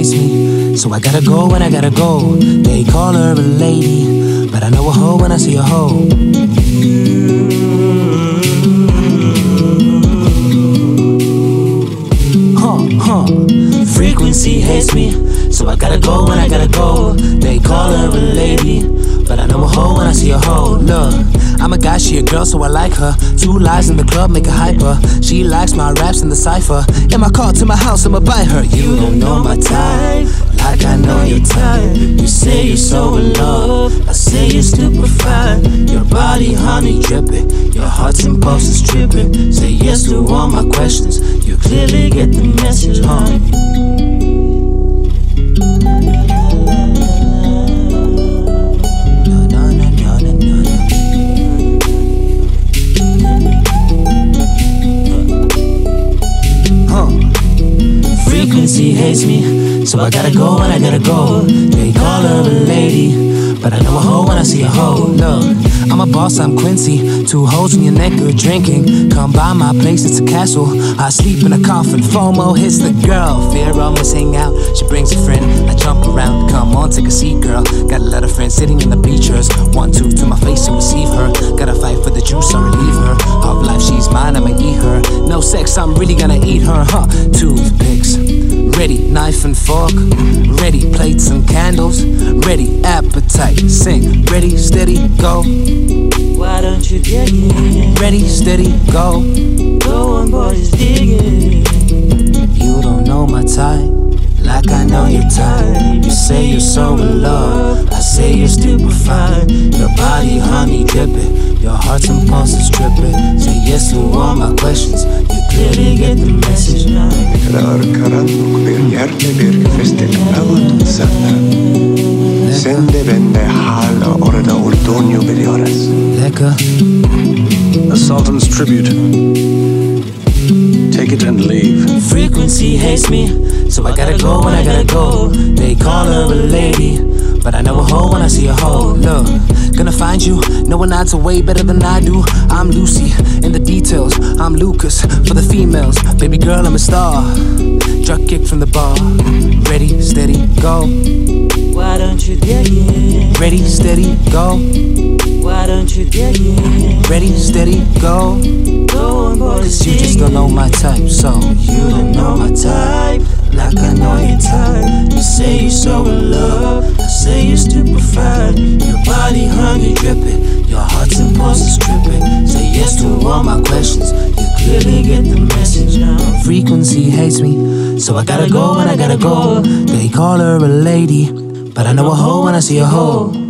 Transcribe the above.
hates me, so I gotta go when I gotta go. They call her a lady, but I know a hoe when I see a hoe. Frequency hates me, so I gotta go when I gotta go. They call her a lady, but I know a hoe when I see a hoe. Look, I'm a guy, she a girl, so I like her. 2 lies in the club make her hyper. She likes my raps in the cypher. In my car to my house, I'ma buy her. You don't know my type, like I know your type. You say you're so in love, I say you're stupefied. Your body honey dripping, your heart's impulses tripping. Say yes to all my questions, you clearly get the message, huh? Frequency hates me, so I gotta go when I gotta go. They call her a lady, but I know a hoe when I see a hoe. Look, I'm a boss, I'm Quincy. 2 hoes in your neck, good drinking. Come by my place, it's a castle. I sleep in a coffin, FOMO hits the girl. Fear of missing out, she brings a friend. I jump around, come on, take a seat, girl. Got a lot of friends sitting in the bleachers. 1, 2 to my face and receive her. Gotta fight for the juice, I relieve her. Half life, she's mine, I'ma eat her. No sex, I'm really gonna eat her, huh? Toothpicks, ready, knife and fork. Ready, plates and candles. Ready, appetite, sing. Ready, steady, go. Why don't you dig it? Ready, steady, go. Go on, boy, just dig it. You don't know my type, like I know your type. You say you're so in love, I say you're stupefied. Your body honey dripping, your heart's impulses tripping. Say yes to all my questions, you clearly get the message now. karanlık bir yerde bir festik ağıt sana. Sen de ben de hala orada olduğunu biliyoruz. Lekker. A Sultan's tribute. Take it and leave. Frequency hates me, so I gotta go when I gotta go. They call her a lady, but I know a hoe when I see a hoe. Look, gonna find you, no one odds are way better than I do. I'm Lucy, in the details, I'm Lucas, for the females. Baby girl, I'm a star, drug kick from the bar. Ready, steady, go. Why don't you dig it? Ready, steady, go. Why don't you dig it? Ready, steady, go. Go on, boy, Cause you just don't know my type, so you don't know my type, like I know your type. You say you're so in love, I say you're stupefied. Your body honey dripping, your heart's impulses tripping. Say yes to all my questions, you clearly get the message now. Frequency hates me, so I gotta go when I gotta go. They call her a lady, but I know a hoe when I see a hoe.